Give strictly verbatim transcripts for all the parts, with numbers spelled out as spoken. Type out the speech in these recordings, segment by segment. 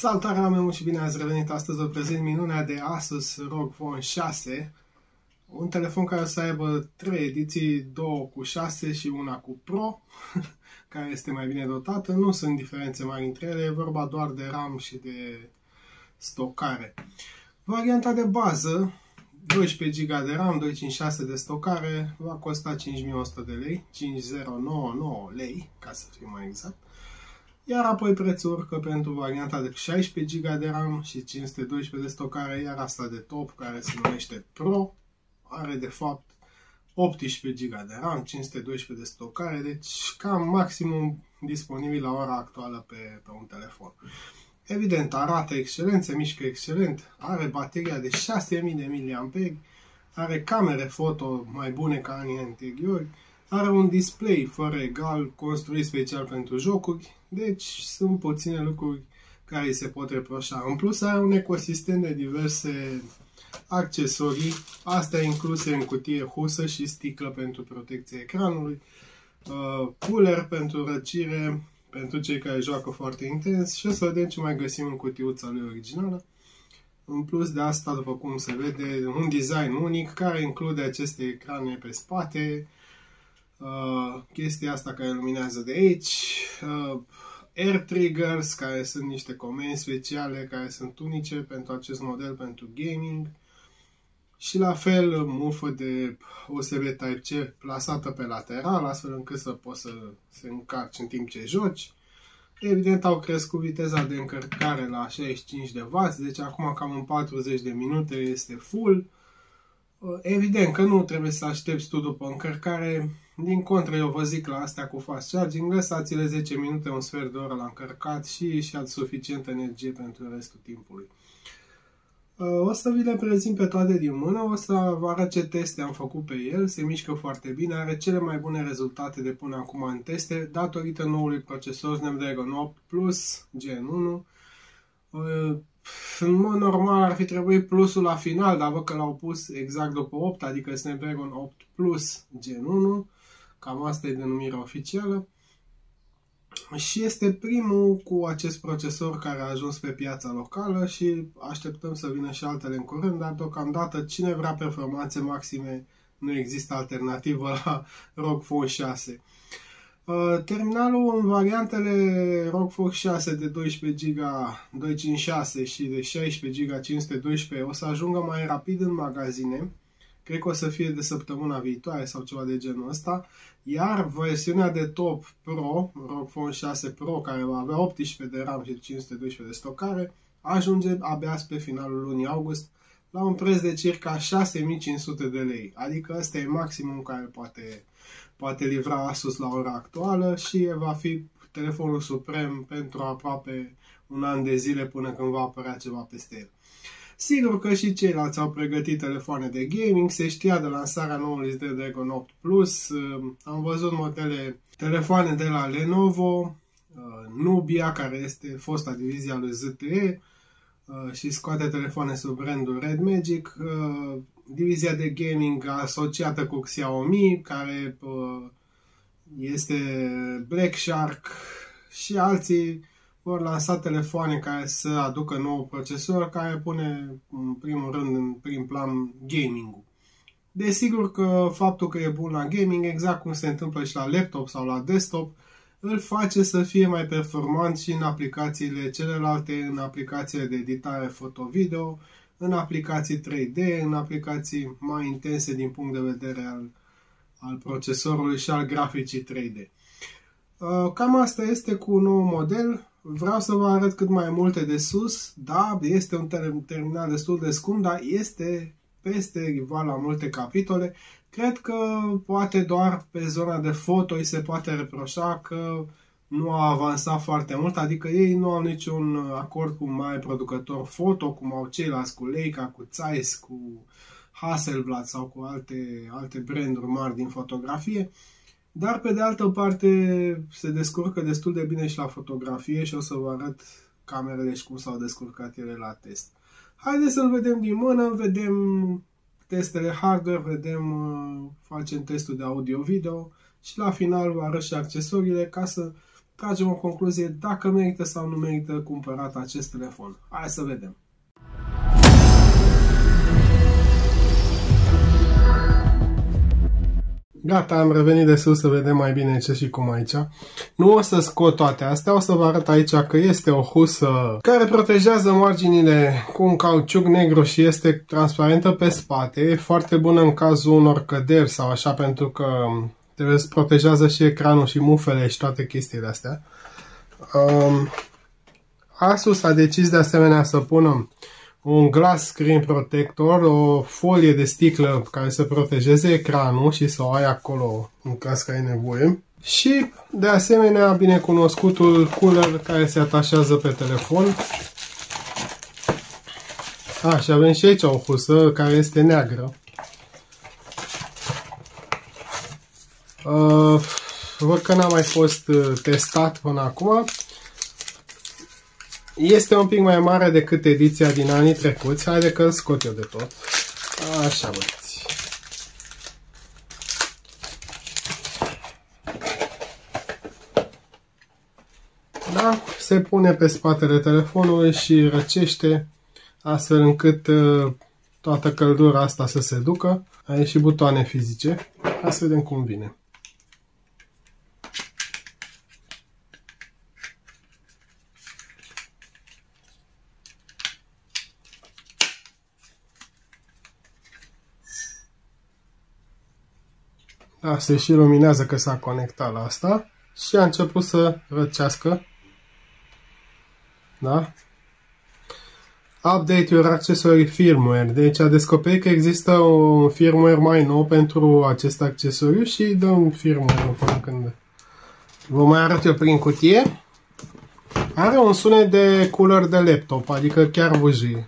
Salutare oameni și bine ați revenit! Astăzi vă prezint minunea de Asus R O G Phone șase, un telefon care o să aibă trei ediții, două cu șase și una cu Pro, care este mai bine dotată. Nu sunt diferențe mari între ele, e vorba doar de RAM și de stocare. Varianta de bază, doisprezece giga de RAM, doi cinci șase de stocare, va costa cinci mii o sută de lei, cinci mii nouăzeci și nouă lei, ca să fim mai exact. Iar apoi prețul urcă pentru varianta de șaisprezece giga de RAM și cinci sute doisprezece de stocare, iar asta de top, care se numește Pro, are de fapt optsprezece giga de RAM, cinci sute doisprezece de stocare, deci cam maximum disponibil la ora actuală pe, pe un telefon. Evident, arată excelent, se mișcă excelent, are bateria de șase mii de miliamperi, are camere foto mai bune ca anii anteriori, are un display fără egal, construit special pentru jocuri, deci sunt puține lucruri care se pot reproșa. În plus are un ecosistem de diverse accesorii, astea incluse în cutie husă și sticlă pentru protecția ecranului, uh, cooler pentru răcire, pentru cei care joacă foarte intens și o să vedem ce mai găsim în cutiuța lui originală. În plus de asta, după cum se vede, un design unic care include aceste ecrane pe spate, Uh, chestia asta care luminează de aici, uh, Air Triggers, care sunt niște comenzi speciale care sunt unice pentru acest model, pentru gaming, și la fel mufă de U S B Type-C plasată pe lateral, astfel încât să poți să se încarci în timp ce joci. Evident au crescut viteza de încărcare la șaizeci și cinci de wați, deci acum cam în patruzeci de minute este full. Evident că nu trebuie să aștepți tu după încărcare, din contră eu vă zic la astea cu fast charging, lăsați-le zece minute, un sfert de oră la încărcat și și-ați suficientă energie pentru restul timpului. O să vi le prezint pe toate din mână, o să vă arăt ce teste am făcut pe el, se mișcă foarte bine, are cele mai bune rezultate de până acum în teste, datorită noului procesor Snapdragon opt Plus Gen unu. În mod normal ar fi trebuit plusul la final, dar văd că l-au pus exact după opt, adică Snapdragon opt Plus Gen unu. Cam asta e denumirea oficială. Și este primul cu acest procesor care a ajuns pe piața locală și așteptăm să vină și altele în curând, dar deocamdată cine vrea performanțe maxime, nu există alternativă la R O G Phone șase. Terminalul în variantele R O G Phone șase de doisprezece giga doi cinci șase și de șaisprezece giga cinci sute doisprezece o să ajungă mai rapid în magazine. Cred că o să fie de săptămâna viitoare sau ceva de genul ăsta. Iar versiunea de top Pro, R O G Phone șase Pro, care va avea optsprezece de RAM și cinci sute doisprezece de stocare, ajunge abia spre finalul lunii august la un preț de circa șase mii cinci sute de lei. Adică ăsta e maximum care poate, poate livra Asus la ora actuală și va fi telefonul suprem pentru aproape un an de zile până când va apărea ceva peste el. Sigur că și ceilalți au pregătit telefoane de gaming, se știa de lansarea noului Snapdragon opt Plus, am văzut modele, telefoane de la Lenovo, Nubia, care este fosta divizia lui Z T E și scoate telefoane sub brandul Red Magic, divizia de gaming asociată cu Xiaomi, care este Black Shark, și alții vor lansa telefoane care să aducă nou procesor care pune în primul rând în prim plan gaming-ul. Desigur că faptul că e bun la gaming, exact cum se întâmplă și la laptop sau la desktop, îl face să fie mai performant și în aplicațiile celelalte, în aplicațiile de editare foto-video, în aplicații trei D, în aplicații mai intense din punct de vedere al, al procesorului și al graficii trei D. Cam asta este cu un nou model. Vreau să vă arăt cât mai multe de sus. Da, este un terminal destul de scump, dar este peste rival la multe capitole. Cred că poate doar pe zona de foto îi se poate reproșa că nu a avansat foarte mult, adică ei nu au niciun acord cu mai producător foto, cum au ceilalți, cu Leica, cu Zeiss, cu Hasselblad sau cu alte, alte branduri mari din fotografie. Dar pe de altă parte se descurcă destul de bine și la fotografie și o să vă arăt camerele și cum s-au descurcat ele la test. Haideți să-l vedem din mână, vedem testele hardware, vedem, facem testul de audio-video și la final vă arăt și accesoriile ca să tragem o concluzie dacă merită sau nu merită cumpărat acest telefon. Hai să vedem. Gata, am revenit de sus să vedem mai bine ce și cum aici. Nu o să scot toate astea, o să vă arăt aici că este o husă care protejează marginile cu un cauciuc negru și este transparentă pe spate. E foarte bună în cazul unor căderi sau așa, pentru că trebuie să protejează și ecranul și mufele și toate chestiile astea. Um, Asus a decis de asemenea să pună un glass screen protector, o folie de sticlă care să protejeze ecranul și să o ai acolo în caz că ai nevoie. Și de asemenea binecunoscutul cooler care se atașează pe telefon. A, și avem și aici o husă care este neagră. Uh, văd că n-a mai fost testat până acum. Este un pic mai mare decât ediția din anii trecuți. Haide că îl scot eu de tot. Așa, băieți. Da? Se pune pe spatele telefonului și răcește, astfel încât uh, toată căldura asta să se ducă. Ai și butoane fizice. Hai să vedem cum vine. Da, se și luminează că s-a conectat la asta și a început să răcească. Da? Update your accessory firmware. Deci a descoperit că există un firmware mai nou pentru acest accesoriu și dăm firmware până când vă mai arăt eu prin cutie. Are un sunet de cooler de laptop, adică chiar vâjie.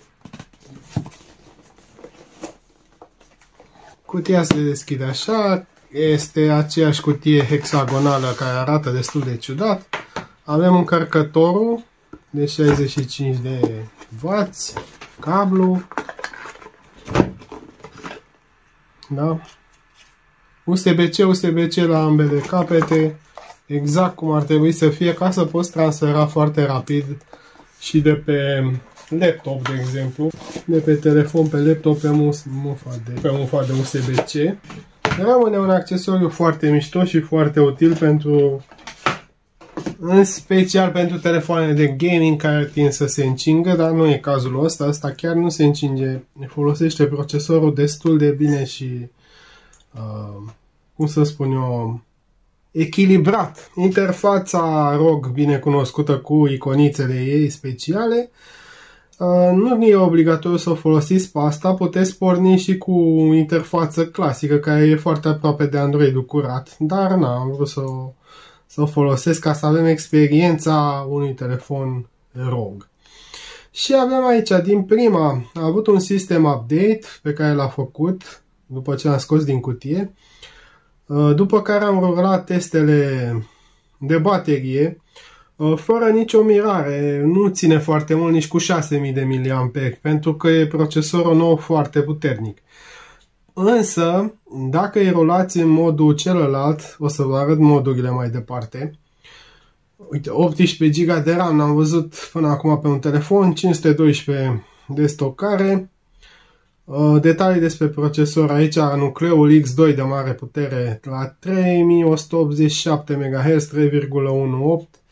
Cutia se deschide așa, este aceeași cutie hexagonală care arată destul de ciudat. Avem încărcătorul de șaizeci și cinci de wați, cablu, da? U S B C, U S B C la ambele capete, exact cum ar trebui să fie ca să poți transfera foarte rapid și de pe laptop, de exemplu, de pe telefon pe laptop pe mufa de, pe mufa de U S B C. Rămâne un accesoriu foarte mișto și foarte util pentru, în special pentru telefoanele de gaming care tind să se încingă, dar nu e cazul ăsta, asta chiar nu se încinge, folosește procesorul destul de bine și, uh, cum să spun eu, echilibrat. Interfața R O G bine cunoscută cu iconițele ei speciale. Uh, nu e obligatoriu să o folosiți pe asta, puteți porni și cu interfață clasică care e foarte aproape de Android-ul curat, dar na, am vrut să o, să o folosesc ca să avem experiența unui telefon R O G. Și avem aici, din prima, a avut un system update pe care l-a făcut după ce l-am scos din cutie, uh, după care am rulat testele de baterie. Fără nicio mirare, nu ține foarte mult, nici cu șase mii de miliamperi, pentru că e procesorul nou foarte puternic. Însă, dacă îi rulați în modul celălalt, o să vă arăt modurile mai departe. Uite, optsprezece giga de RAM am văzut până acum pe un telefon, cinci sute doisprezece de stocare. Detalii despre procesor aici, nucleul X doi de mare putere la trei mii o sută optzeci și șapte megahertz, trei virgulă unu opt.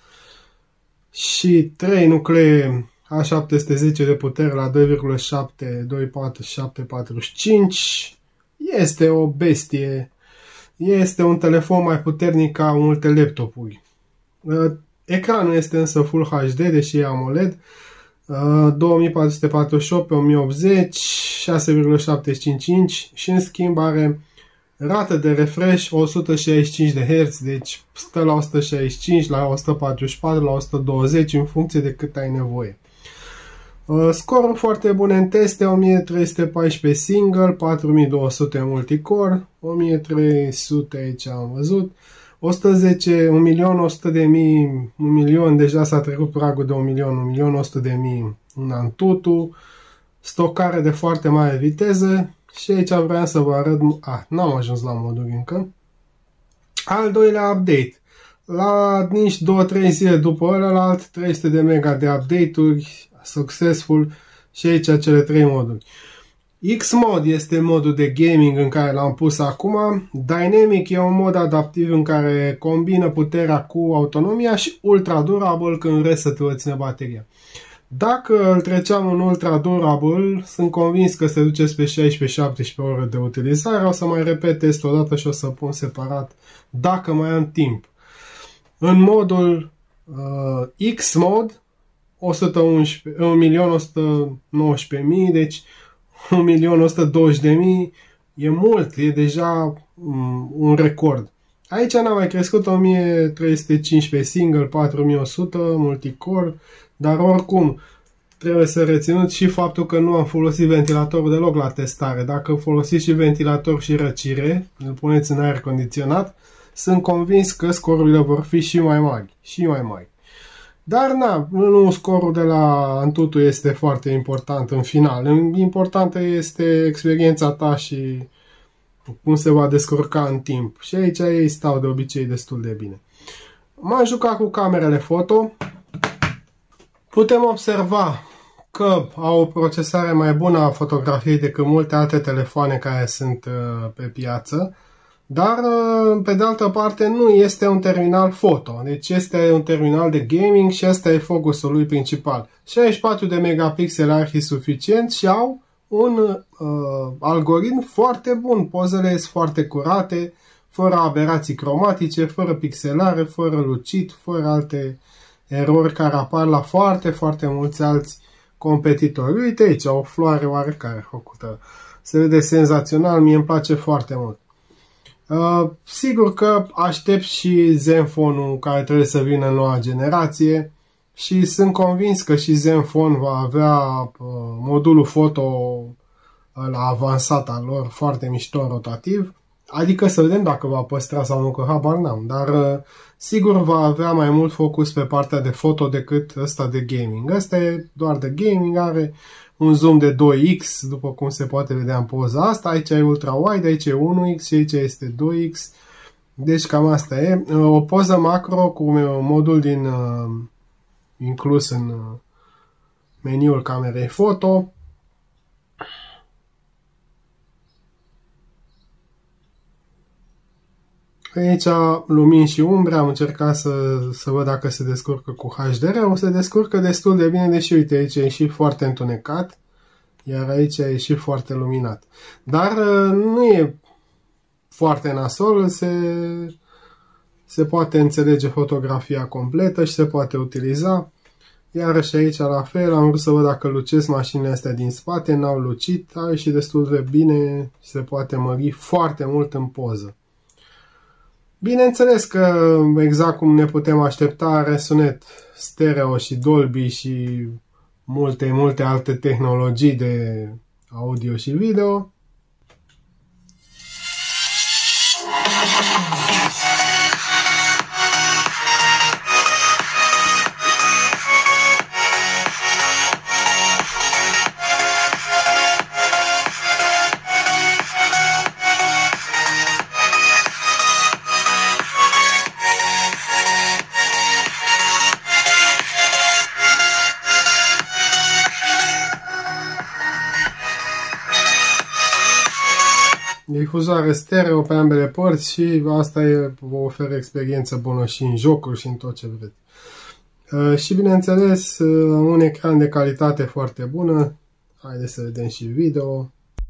Și trei nuclee A șapte sute zece de putere la doi virgulă șapte doi patru șapte patru cinci. Este o bestie. Este un telefon mai puternic ca multe laptopuri. Ecranul este însă Full H D, deși e AMOLED. două mii patru sute patruzeci și opt pe o mie optzeci, șase virgulă șaptezeci și cinci inch și în schimb are rată de refresh o sută șaizeci și cinci de herți, deci stă la o sută șaizeci și cinci, la o sută patruzeci și patru, la o sută douăzeci în funcție de cât ai nevoie. Scoruri foarte bune în teste, o mie trei sute paisprezece single, patru mii două sute multicore, o mie trei sute aici am văzut, o sută zece, un milion o sută de mii, un milion, deja s-a trecut pragul de un milion, un milion o sută de mii în Antutu, stocare de foarte mare viteză. Și aici vreau să vă arăt, a, n-am ajuns la moduri încă. Al doilea update. La nici două trei zile după ălalt, trei sute de mega de update-uri, successful, și aici cele trei moduri. X-Mode este modul de gaming în care l-am pus acum. Dynamic e un mod adaptiv în care combină puterea cu autonomia și Ultra Durable când vrei să te o ține bateria. Dacă îl treceam în Ultra Durable, sunt convins că se duce spre șaisprezece șaptesprezece ore de utilizare. O să mai repet testul o dată și o să pun separat dacă mai am timp. În modul uh, X-Mode, un milion o sută nouăsprezece mii, deci un milion o sută douăzeci de mii e mult, e deja um, un record. Aici n-am mai crescut, o mie trei sute cincisprezece single, patru mii o sută multicore, dar oricum trebuie să reținut și faptul că nu am folosit ventilatorul deloc la testare. Dacă folosiți și ventilator și răcire, îl puneți în aer condiționat, sunt convins că scorurile vor fi și mai mari, și mai mari. Dar na, nu scorul de la Antutu este foarte important în final. Importantă este experiența ta și cum se va descurca în timp. Și aici ei stau de obicei destul de bine. M-am jucat cu camerele foto. Putem observa că au o procesare mai bună a fotografiei decât multe alte telefoane care sunt uh, pe piață. Dar, pe de altă parte, nu este un terminal foto. Deci este un terminal de gaming și ăsta e focusul lui principal. șaizeci și patru de megapixeli ar fi suficient și au un uh, algoritm foarte bun. Pozele sunt foarte curate, fără aberații cromatice, fără pixelare, fără lucit, fără alte erori care apar la foarte, foarte mulți alți competitori. Uite aici, o floare oarecare făcută. Se vede senzațional, mie îmi place foarte mult. Uh, sigur că aștept și Zenfone-ul care trebuie să vină în noua generație și sunt convins că și Zenfone va avea uh, modulul foto la avansat al lor, foarte mișto, rotativ, adică să vedem dacă va păstra sau nu, că habar n-am, dar uh, sigur va avea mai mult focus pe partea de foto decât ăsta de gaming. Ăsta e doar de gaming, are un zoom de doi x, după cum se poate vedea în poza asta. Aici e ultra-wide, aici e unu x și aici este doi x. Deci cam asta e. O poză macro cu modul din, uh, inclus în uh, meniul camerei foto. Aici lumini și umbre, am încercat să, să văd dacă se descurcă cu H D R-ul, se descurcă destul de bine, deși uite aici e și foarte întunecat, iar aici e și foarte luminat. Dar nu e foarte nasol, se, se poate înțelege fotografia completă și se poate utiliza. Iarăși aici la fel, am vrut să văd dacă lucesc mașinile astea din spate, n-au lucit, a ieșit destul de bine și se poate mări foarte mult în poză. Bineînțeles că, exact cum ne putem aștepta, are sunet stereo și Dolby și multe, multe alte tehnologii de audio și video. Difuzoare stereo pe ambele părți și asta e, vă oferă experiență bună și în jocuri și în tot ce vreți. Uh, și bineînțeles, uh, un ecran de calitate foarte bună. Haideți să vedem și video.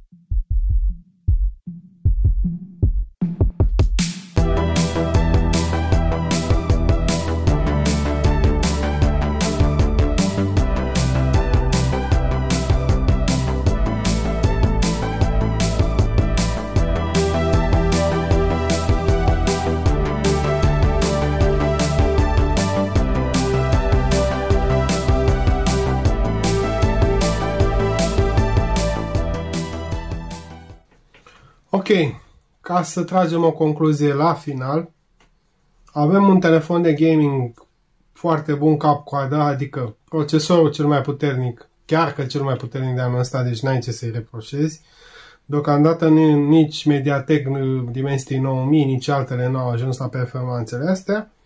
Ok, ca să tragem o concluzie la final, avem un telefon de gaming foarte bun cap-coadă, adică procesorul cel mai puternic, chiar că cel mai puternic de anul ăsta, deci n-ai ce să-i reproșezi. Deocamdată nici Mediatek Dimensity nouă mii, nici altele n-au ajuns la performanțele astea.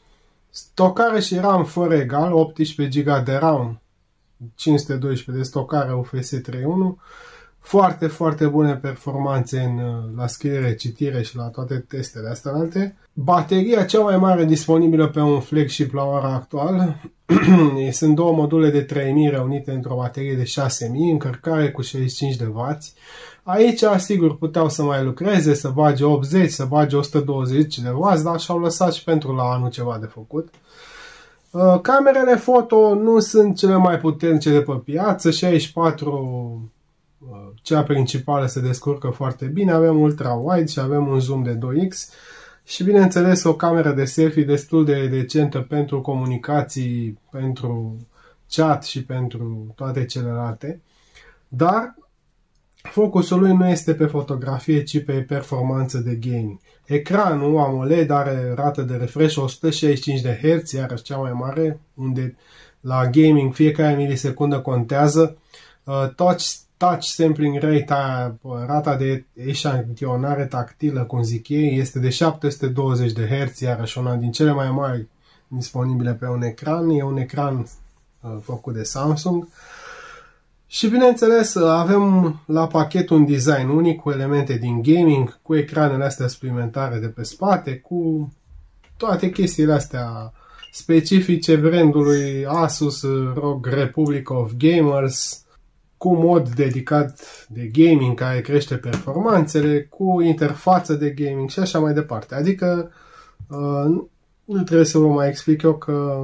Stocare și RAM fără egal, optsprezece giga de RAM, cinci sute doisprezece de stocare U F S trei punct unu. Foarte, foarte bune performanțe în, la scriere, citire și la toate testele astea alte. Bateria cea mai mare disponibilă pe un flagship la ora actuală. Sunt două module de trei mii reunite într-o baterie de șase mii, încărcare cu șaizeci și cinci de wați. Aici, sigur, puteau să mai lucreze, să bage optzeci, să bage o sută douăzeci de wați, dar și-au lăsat și pentru la anul ceva de făcut. Camerele foto nu sunt cele mai puternice de pe piață, șaizeci și patru, cea principală, se descurcă foarte bine, avem ultra-wide și avem un zoom de doi x și, bineînțeles, o cameră de selfie destul de decentă pentru comunicații, pentru chat și pentru toate celelalte, dar focusul lui nu este pe fotografie, ci pe performanță de gaming. Ecranul AMOLED are rată de refresh o sută șaizeci și cinci de herți, iarăși cea mai mare, unde la gaming fiecare milisecundă contează. Touch, touch sampling rate, rata de eșantionare tactilă, cum zic ei, este de șapte sute douăzeci de herți, iarăși una din cele mai mari disponibile pe un ecran. E un ecran uh, făcut de Samsung. Și, bineînțeles, avem la pachet un design unic cu elemente din gaming, cu ecranele astea suplimentare de pe spate, cu toate chestiile astea specifice brandului Asus R O G Republic of Gamers, cu mod dedicat de gaming care crește performanțele, cu interfață de gaming și așa mai departe. Adică nu trebuie să vă mai explic eu că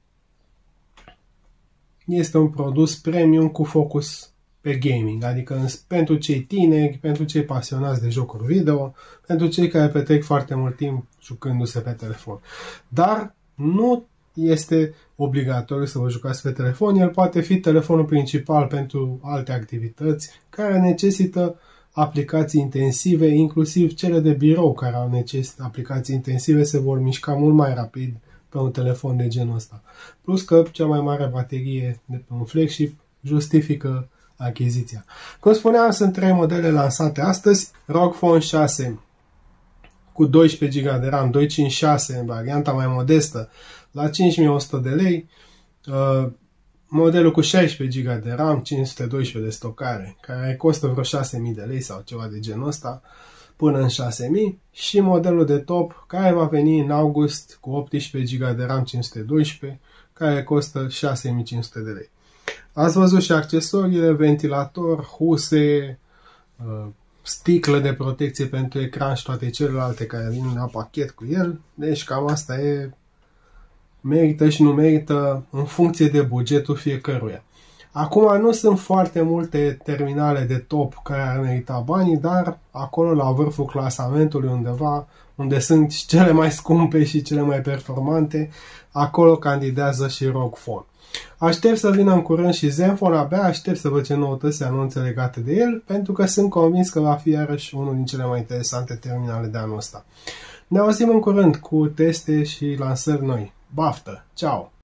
este un produs premium cu focus pe gaming, adică pentru cei tineri, pentru cei pasionați de jocuri video, pentru cei care petrec foarte mult timp jucându-se pe telefon. Dar nu este obligatoriu să vă jucați pe telefon, el poate fi telefonul principal pentru alte activități care necesită aplicații intensive, inclusiv cele de birou care au necesită aplicații intensive se vor mișca mult mai rapid pe un telefon de genul ăsta. Plus că cea mai mare baterie de pe un flagship justifică achiziția. Cum spuneam, sunt trei modele lansate astăzi. R O G Phone șase cu doisprezece giga de RAM, doi cinci șase în varianta mai modestă, la cinci mii o sută de lei. Uh, modelul cu șaisprezece giga de RAM, cinci sute doisprezece de stocare, care costă vreo șase mii de lei sau ceva de genul ăsta, până în șase mii. Și modelul de top, care va veni în august cu optsprezece giga de RAM, cinci sute doisprezece, care costă șase mii cinci sute de lei. Ați văzut și accesoriile, ventilator, huse, uh, sticlă de protecție pentru ecran și toate celelalte care vin la pachet cu el. Deci cam asta e. Merită și nu merită în funcție de bugetul fiecăruia. Acum nu sunt foarte multe terminale de top care ar merita banii, dar acolo la vârful clasamentului undeva, unde sunt cele mai scumpe și cele mai performante, acolo candidează și R O G Phone. Aștept să vină în curând și Zenfone, abia aștept să văd ce noutăți se anunțe legate de el, pentru că sunt convins că va fi iarăși unul din cele mai interesante terminale de anul ăsta. Ne auzim în curând cu teste și lansări noi. Baftă! Ciao!